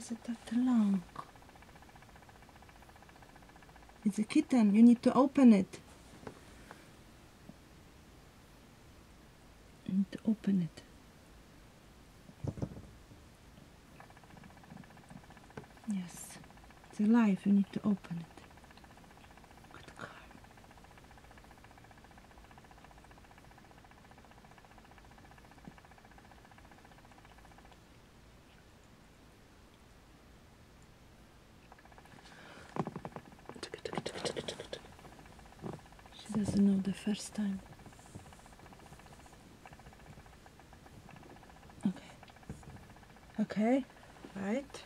is it that long? It's a kitten. You need to open it. You need to open it. Yes. It's alive. You need to open it. Good girl. She doesn't know the first time. Okay. Okay. Right.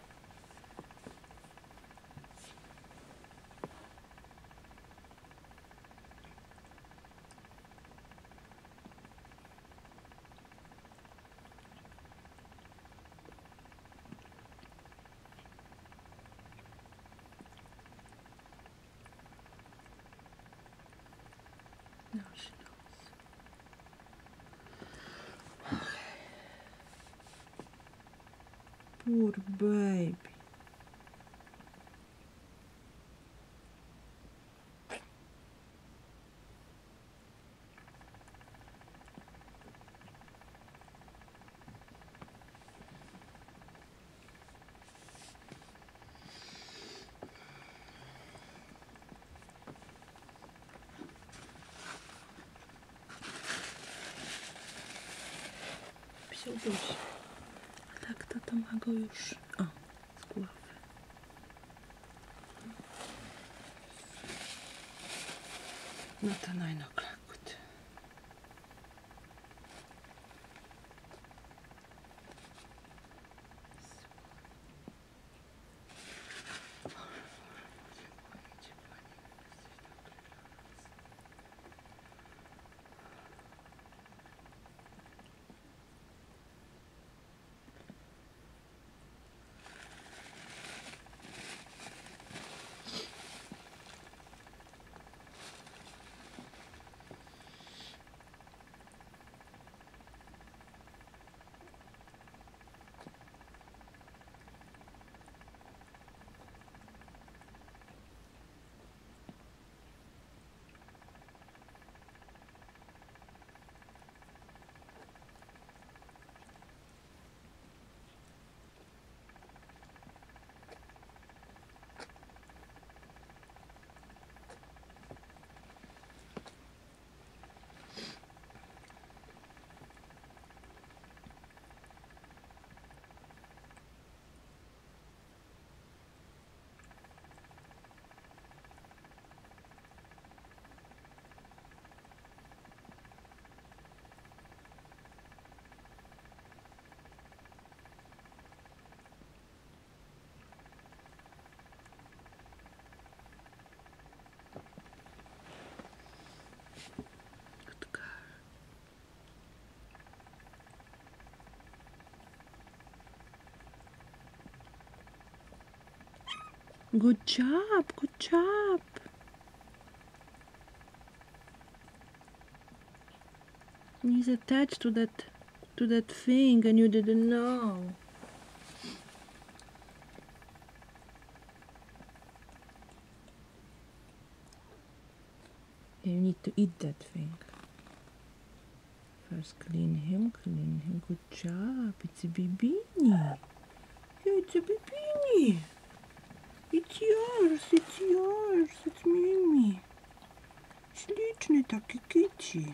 Now she knows. Poor baby. Psiuduś. A tak to ma go już. O, z głowy. No to 9 o'clock. Good. Good job, good job. He's attached to that thing and you didn't know. You need to eat that thing. First clean him, clean him. Good job. It's a bibini. Yeah, it's a bibini. It's yours, it's yours. It's Mimi. Śliczny taki kici.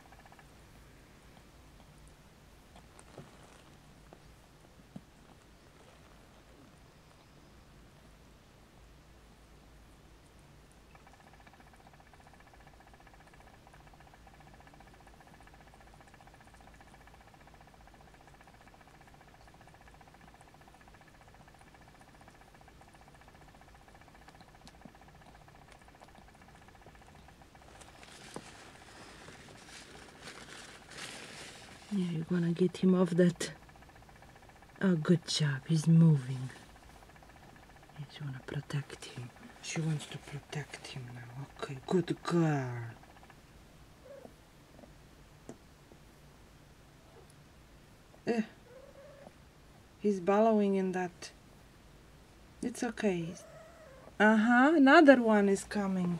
Yeah, you're gonna get him off that. Oh, good job. He's moving. Yeah, she wanna protect him. She wants to protect him now. Okay, good girl. He's bellowing in that It's okay. Another one is coming.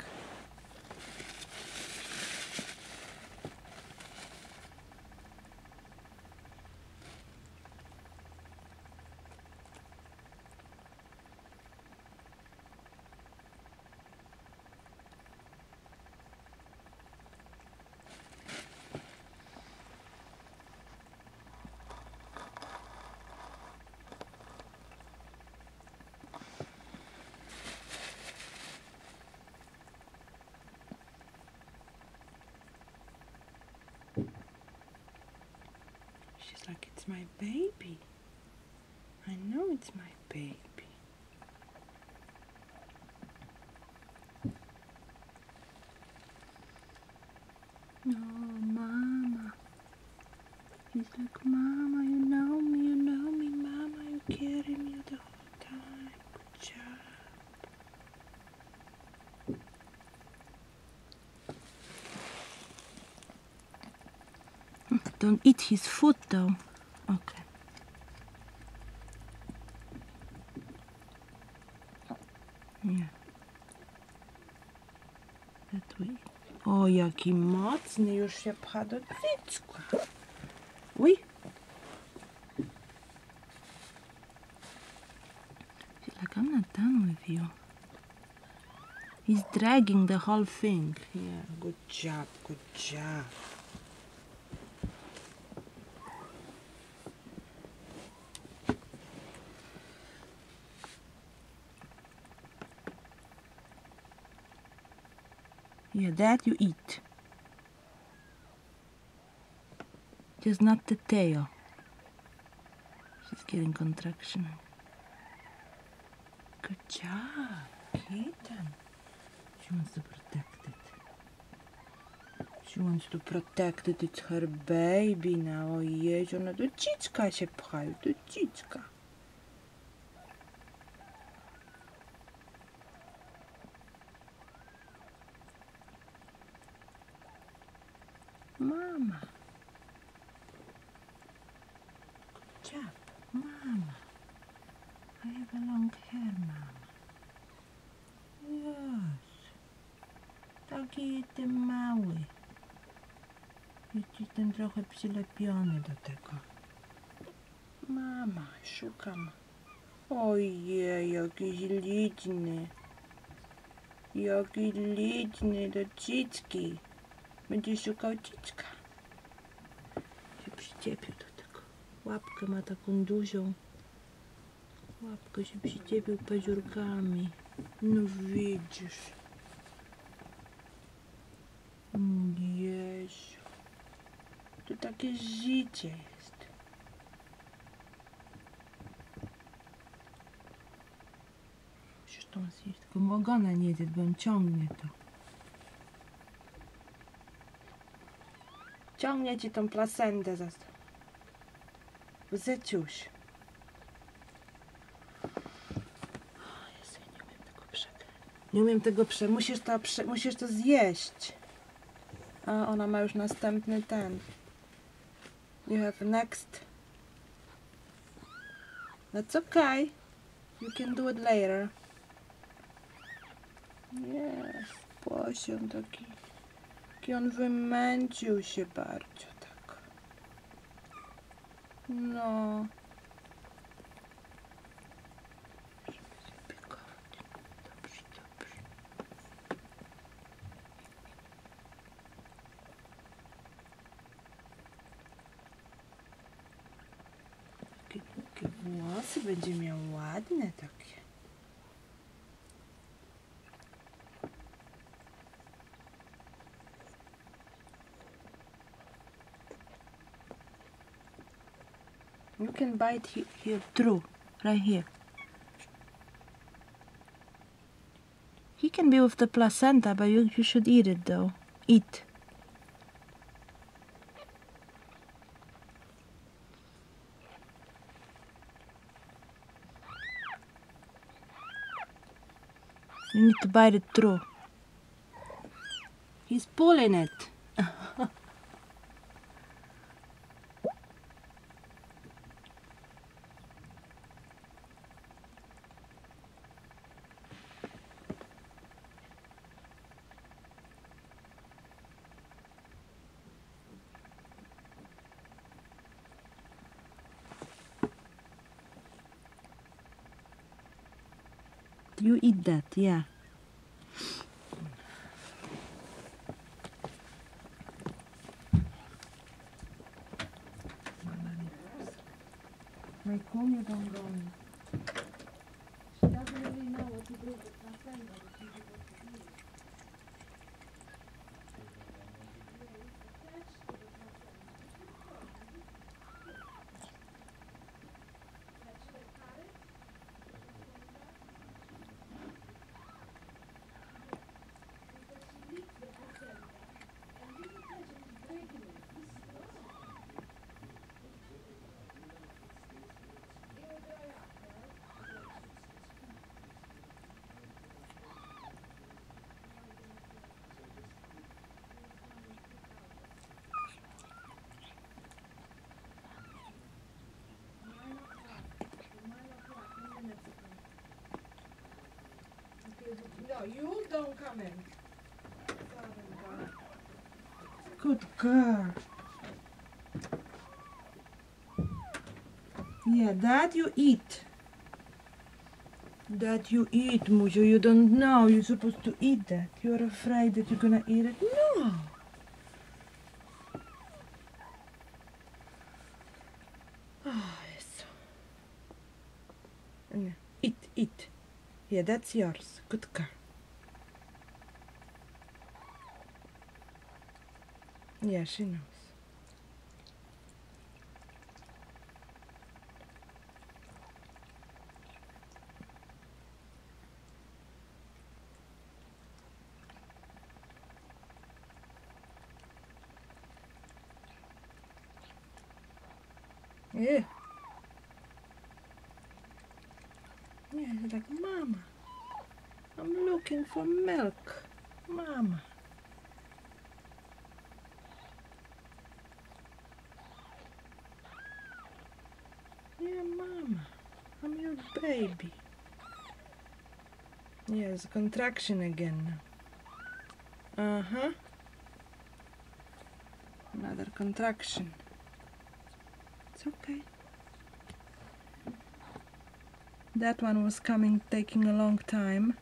She's like, it's my baby. I know it's my baby. Oh, Mama. He's like, Mama, you know me, Mama, you carry me the whole time. Good job. Don't eat his food though. Okay. Nie. O, jaki mocny, już się pcha do cycka. Uj. She's like, I'm not done with you. He's dragging the whole thing. Yeah, good job, good job. Yeah, that you eat. Just not the tail. She's getting contraction. Good job, kitten. She wants to protect it. She wants to protect it. It's her baby now. Ojej, ona do dziecka się pcha, do dziecka. Mama. Good job, Mama. I have a long hair, Mama. Yes. Taki jestem mały. Jestem trochę przylepiony do tego. Mama, szukam. Ojej, jaki liczny. Jaki liczny do cicki. Będzie szukał cicka. Się przyczepił do tego. Łapkę ma taką dużą. Łapkę się przyczepił paziurkami. No widzisz. Jezu. To takie życie jest. Musisz to zjeść. Tylko ogona nie zjedz, bo on ciągnie to. Ciągnie ci tą placentę za... Zyciuś. Jezu, ja nie umiem tego przegrać. Nie umiem tego musisz to zjeść. A ona ma już następny ten. You have next. That's okay. You can do it later. Yes, poziom taki. Taki on wymęcił się bardzo, tak. No. Żeby zapiekować. Dobrze, dobrze. Takie włosy będzie miał ładne takie. You can bite here through, right here. He can be with the placenta, but you should eat it though. Eat. You need to bite it through. He's pulling it. You eat that, yeah. My Kunya don't go in. She doesn't really know what to do with placenta, but she's supposed to eat it. Yeah, it's attached to the placenta. Should I cut it? Because she eats the placenta, and this attachment is breaking it. This is possible. It will dry up, right? No, you don't come in. Good girl. Yeah, that you eat. That you eat, Mushu. You don't know. You're supposed to eat that. You're afraid that you're gonna eat it. No. Oh, yes. Yeah. Eat, eat. Yeah, that's yours. Good girl. Yeah, she knows. Yeah. Yeah, she's like, Mama, I'm looking for milk. Mama. Yeah, Mama, I'm your baby. Yeah, it's a contraction again now. Uh-huh. Another contraction. It's okay. That one was coming, taking a long time.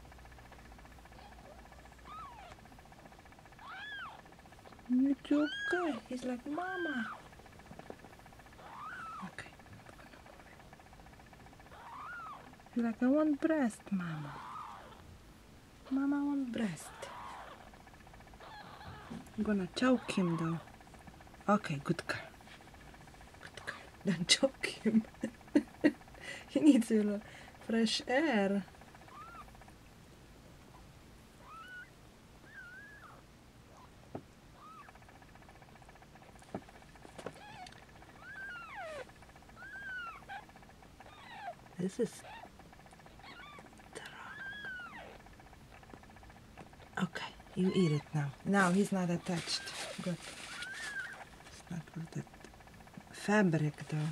It's okay. He's like, Mama. Okay. He's like, I want breast, Mama. Mama, I want breast. I'm gonna choke him though. Okay, good girl. Good girl. Don't choke him. He needs a little fresh air. This is okay. You eat it now. Now he's not attached. Good. It's not with that fabric though.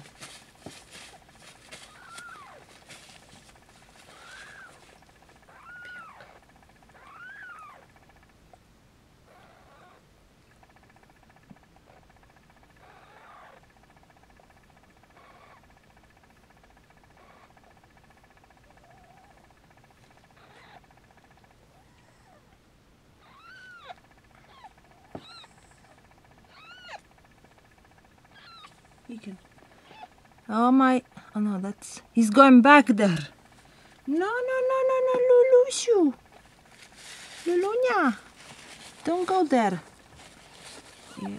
He can. Oh my. Oh no, that's. He's going back there. No, no, no, no, no, Lulushu. Lulunya. Don't go there. Yeah.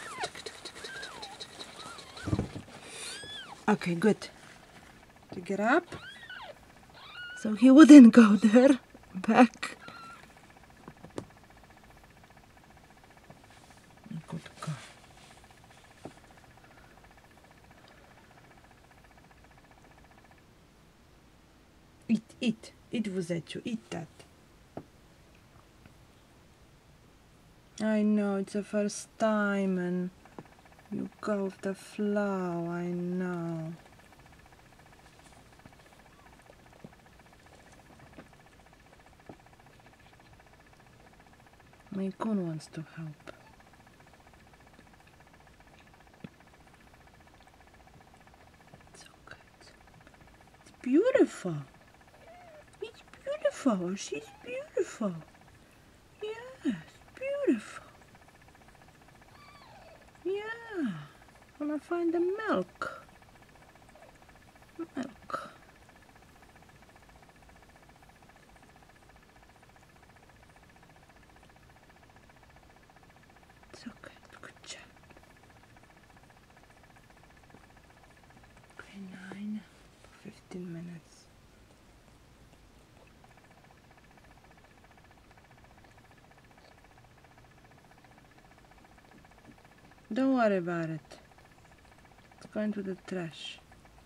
Okay, good. To get up. So he wouldn't go there. Back. Good girl. Eat. Eat, Vuzetchu. Eat that. I know, it's the first time and you go with the flow, I know. Maikun wants to help. It's okay. It's beautiful. It's beautiful. She's beautiful. Yes, beautiful. Yeah. I'm gonna find the milk. Milk. It's okay. Good job. Okay, 9 for 15 minutes. Don't worry about it. It's going to the trash.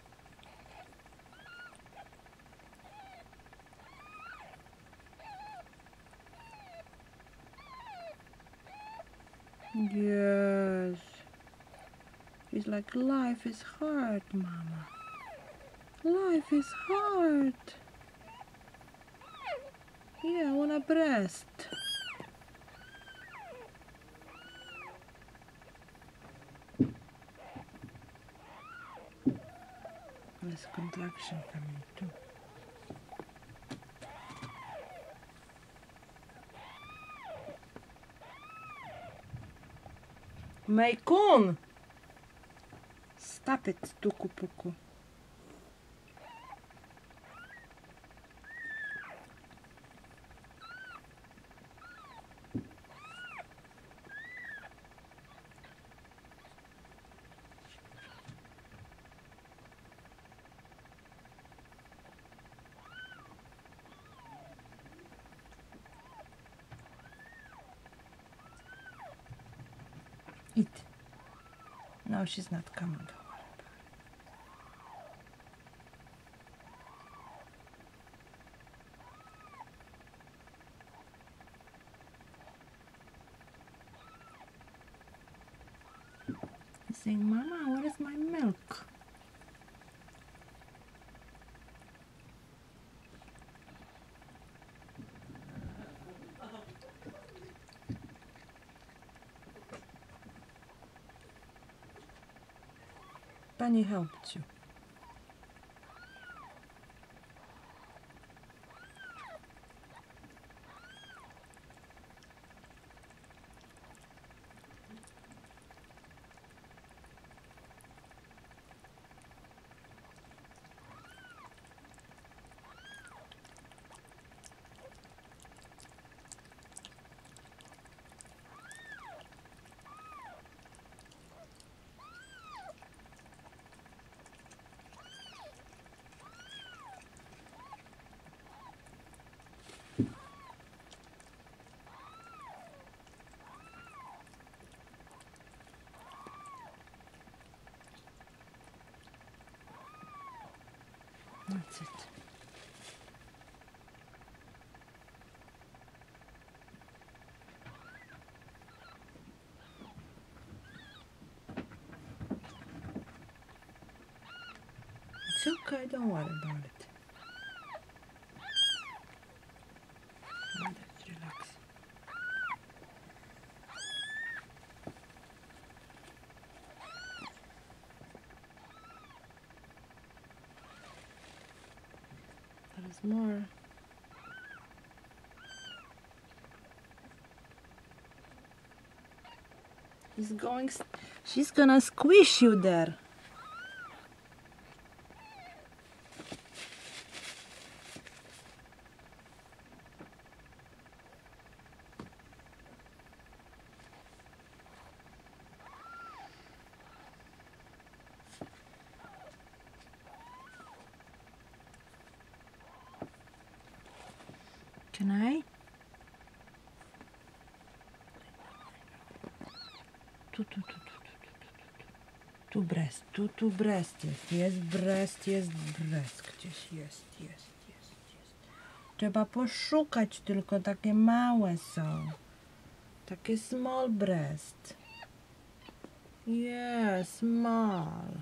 Yes. She's like, life is hard, Mama. Life is hard. Yeah, I want a breast. There's contraction coming too. Maikon! Stop it, Tuku Puku. Eat. No, she's not coming. Don't worry about it. He's saying, Mama, where is my milk? Pani helped you. That's it. It's okay, don't worry about it. Let's relax. There's more. He's going. She's gonna squish you there. Can I? Tu breast, tu breast jest breast gdzieś jest. Trzeba poszukać, tylko takie małe są. Takie small breast. Yeah, small.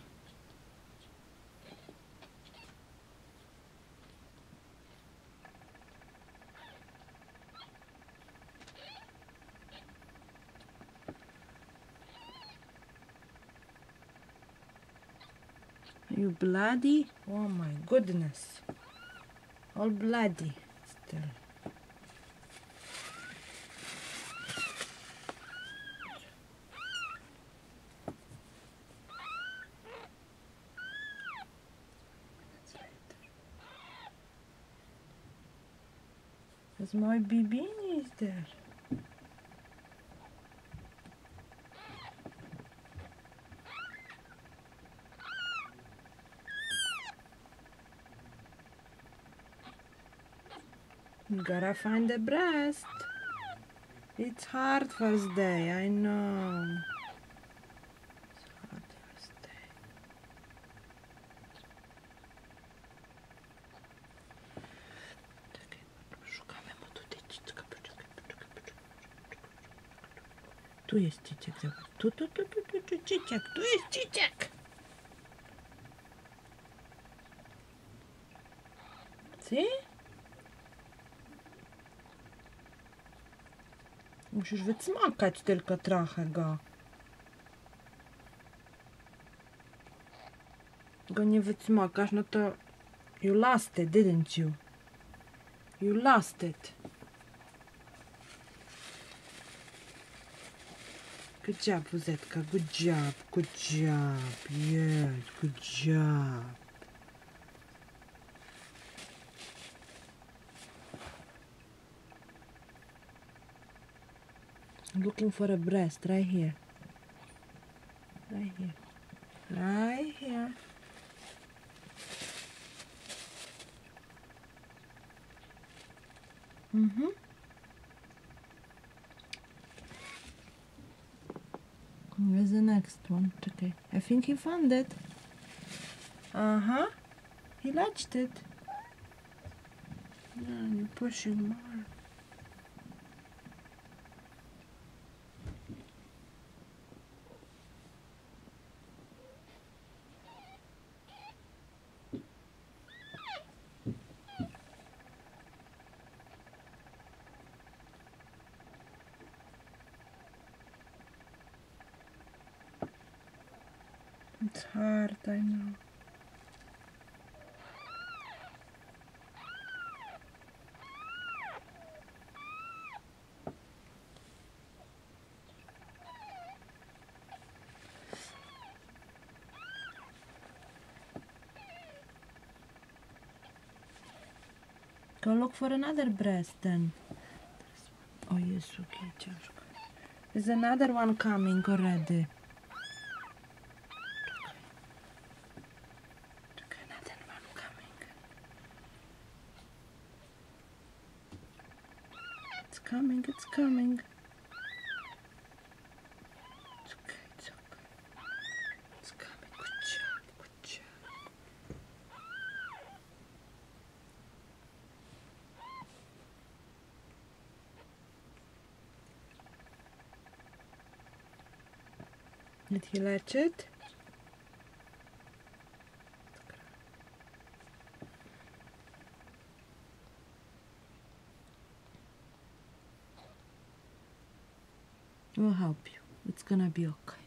Are you bloody? Oh my goodness. All bloody. Ester. Dat is mooi bibini is daar. You gotta find the breast. It's hard first day, I know. It's hard first day. Czekaj, szukamy mu tu dzieciczka. Poczekaj. Tu jest dzieciak, zobacz. Tu, dzieciak. Tu jest dzieciak. See? Musisz wycmokać tylko trochę go. Go nie wycmokasz, no to you lost it, didn't you? You lost it. Good job, Wuzetka. Good job. Good job. Yes, good job. I'm looking for a breast right here. Right here. Right here. Where's the next one? Okay. I think he found it. He latched it. Yeah, you're pushing more. It's hard, I know. Go look for another breast then. Oh, Jezu, jakie ciężko. There's another one coming already. It's coming. It's coming. It's okay, it's okay. It's coming. Good job, good job. Did he latch it? We'll help you. It's gonna be okay.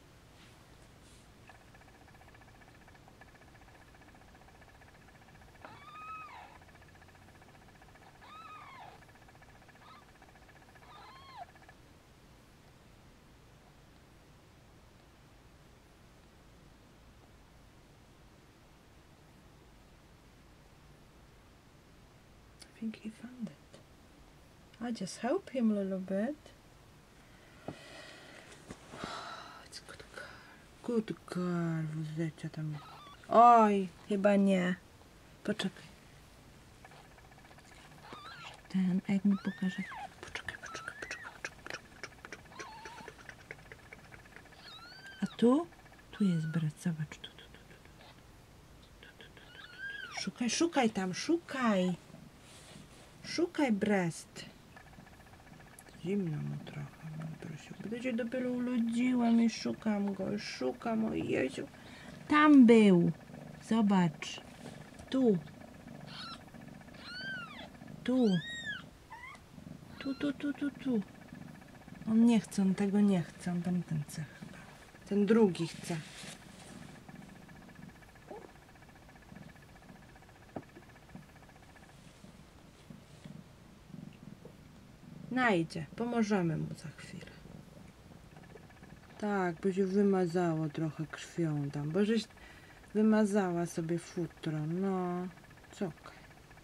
I think he found it. I just help him a little bit. It's good girl. Good girl. Wuzecia tam. Oj, chyba nie. Poczekaj. Ten, a jak mi pokaże. Poczekaj. A tu? Tu jest brat, zobacz. Tu. Szukaj tam, szukaj. Szukaj breast. Zimno mu trochę, prosił. Będę dopiero urodziłam i szukam go, o Jezu. Tam był. Zobacz. Tu. On nie chce, on tego nie chce, on tamten chce chyba. Ten drugi chce. Najdzie, pomożemy mu za chwilę. Tak, bo się wymazało trochę krwią tam, bo żeś wymazała sobie futro, no, cokaj.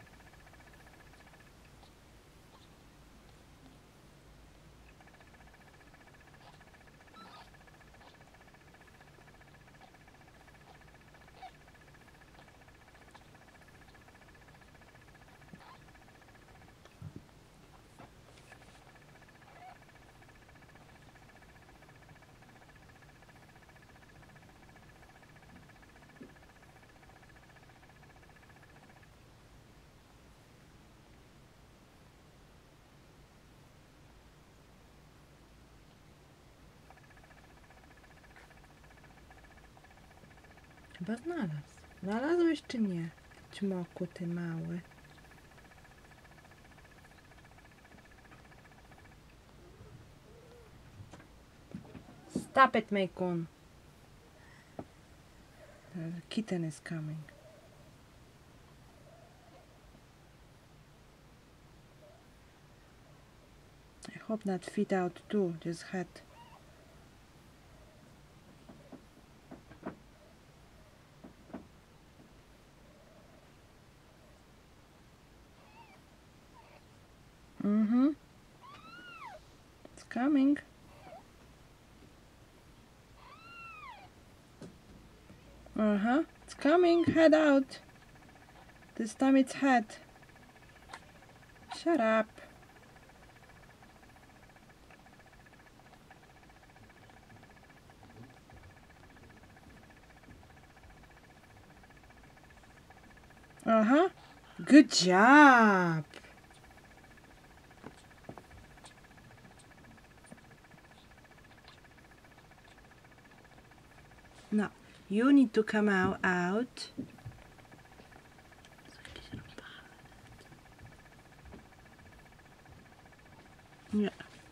Chyba znalazł. Znalazłeś czy nie? Ćmoku, ty mały. Stop it, Maykun. The kitten is coming. I hope that feet out too, this head. It's coming. It's coming. Head out. This time it's head. Shut up. Good job. Now, you need to come out. Nie.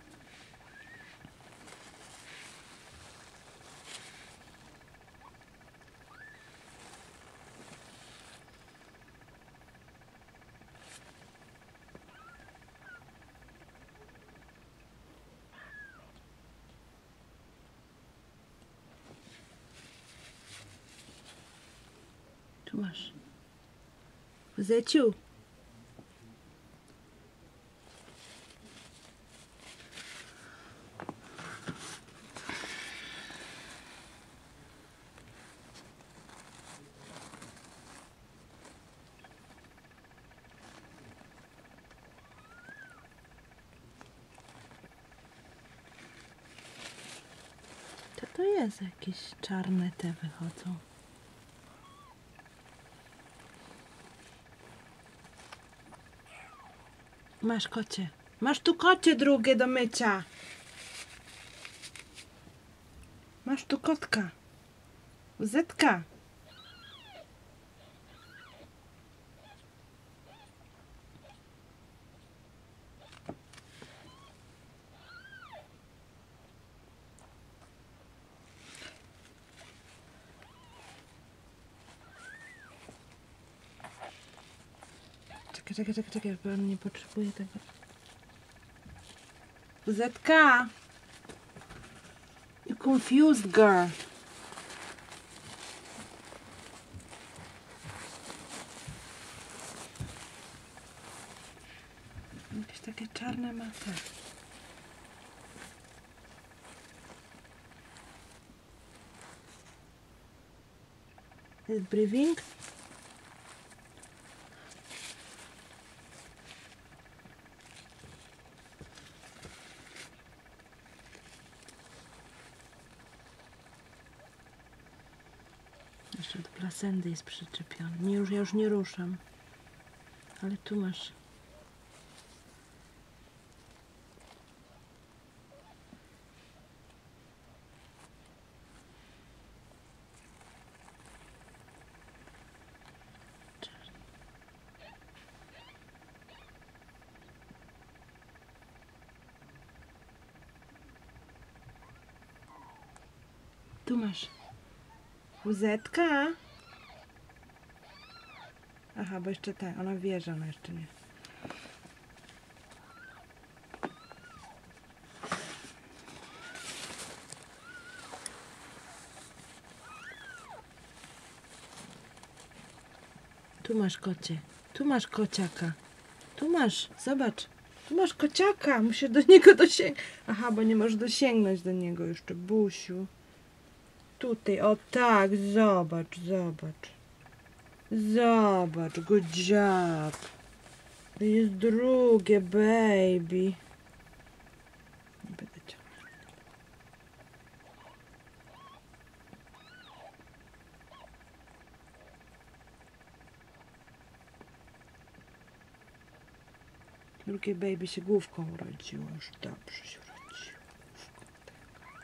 Tu masz. Zeciu. Co to jest? Jakieś czarne te wychodzą. Masz kocie. Masz tu kocie drugie do mycia. Masz tu kotka. Zetka. Czekaj, bo on nie potrzebuje tego. Zetka! You confused girl. Jakieś takie czarne ma te. Is breathing? Jeszcze do placendy jest przyczepiony. Ja już nie ruszam. Ale tu masz. Tu masz. Łzetka. Aha, bo jeszcze ta, ona wie, że ona jeszcze nie. Tu masz kocie. Tu masz kociaka. Tu masz, zobacz. Tu masz kociaka. Musisz do niego dosięgnąć. Aha, bo nie możesz dosięgnąć do niego jeszcze, Busiu. Tutaj, o tak, zobacz, zobacz. Zobacz, good job. To jest drugie, baby. Nie będę ciągnąć. Drugie baby się główką urodziło. Już dobrze się urodziło. Główką, tak.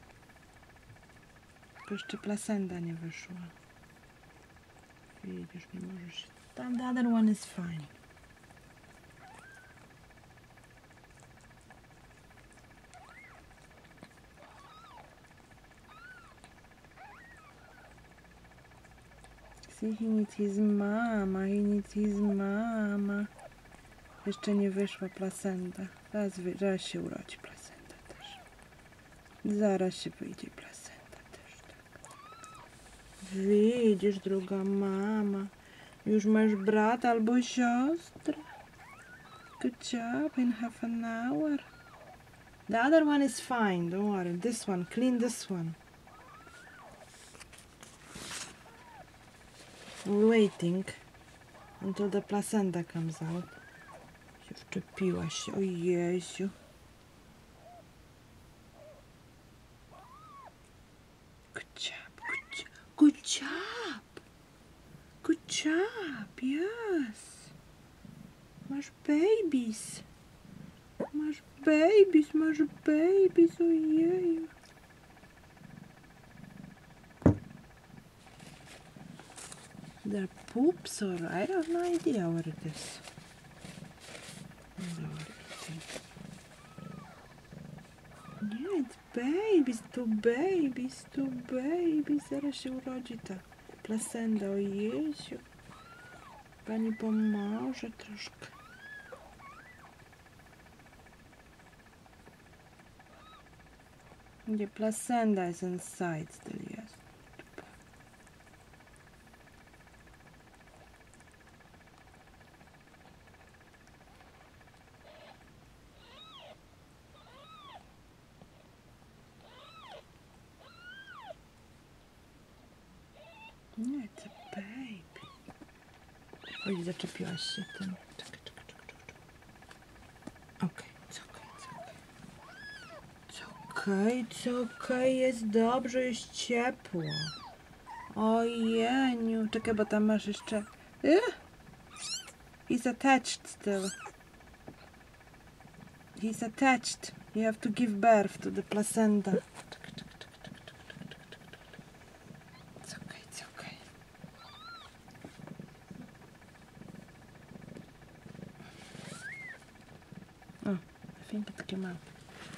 Tylko jeszcze placenta nie wyszła. Widzisz, nie możesz się... Tam, the other one is fine. See, he needs his mama, he needs his mama. Jeszcze nie wyszła placenta. Zaraz się urodzi placenta też. Zaraz się wyjdzie placenta też, tak. Widzisz, druga mama. Już masz brata albo siostrę. Good job, in half an hour. The other one is fine, don't worry. This one, clean this one. We're waiting until the placenta comes out. Się wczepiła się, o Jezu. Good job, good job, good job. Good job, yes. Masz babies. Masz babies, masz babies, ojeju. They're poops, or I have no idea what it is. Nie, it's babies, two babies, two babies. Zaraz się urodzi ta placenta, o Jezu. Pani pomoże troszkę. The placenta is inside still, yes. Nie, it's a baby. Oj, zaczepiłaś się tym. Czekaj. Okej, it's okay. It's okay, jest dobrze, jest ciepło. Ojeniu, czekaj, bo tam masz jeszcze... He's attached still. He's attached. You have to give birth to the placenta. Czekaj. It's okay. Oh, I think it came out.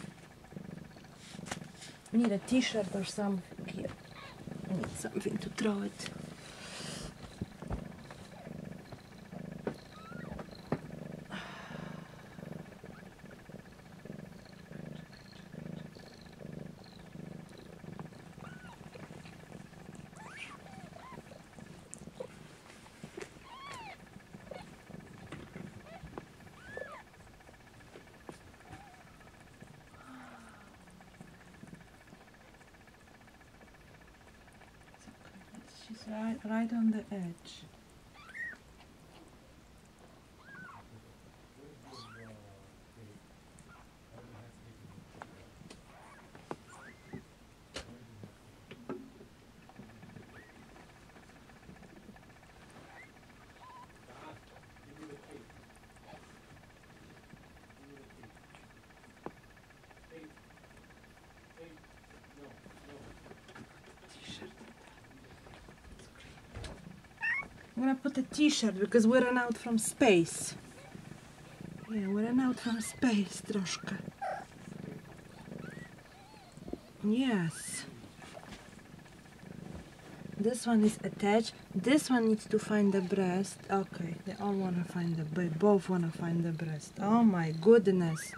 We need a t-shirt or something here. I need something to throw it. She's right on the edge. I'm gonna put a t-shirt because we ran out from space. Yeah, we ran out from space troszkę. Yes. This one is attached. This one needs to find the breast. Okay, they all wanna find the both wanna find the breast. Oh my goodness.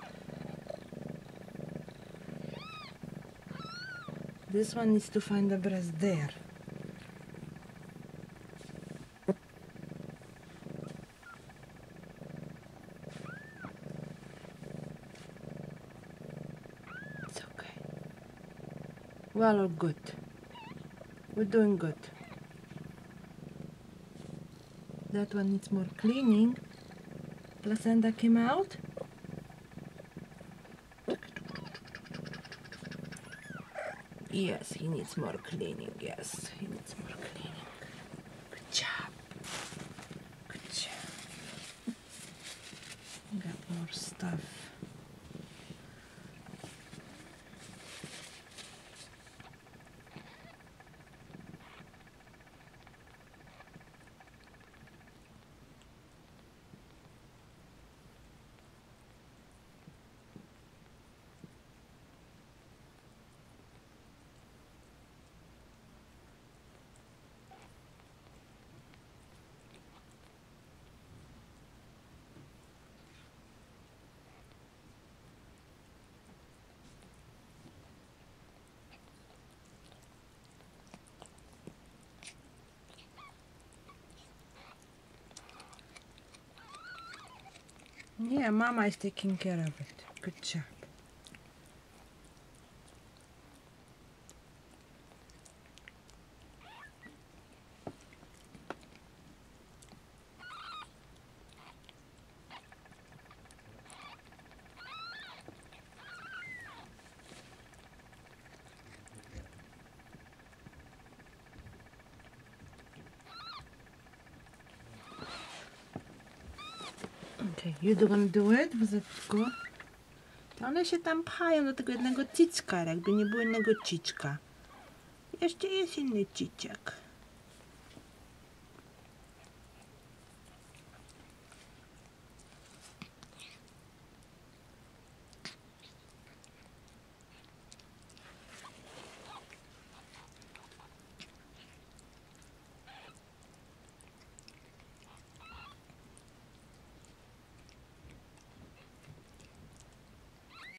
This one needs to find the breast there. Well, good. We're doing good. That one needs more cleaning. Placenta came out. Yes, he needs more cleaning. Yes, he needs more cleaning. Good job. Good job. Got more stuff. Yeah, Mama is taking care of it. Good job. Okay, you gonna do it? Was it good? To one się tam pchają do tego jednego cicka, jakby nie było innego ciczka. Jeszcze jest inny ciciak.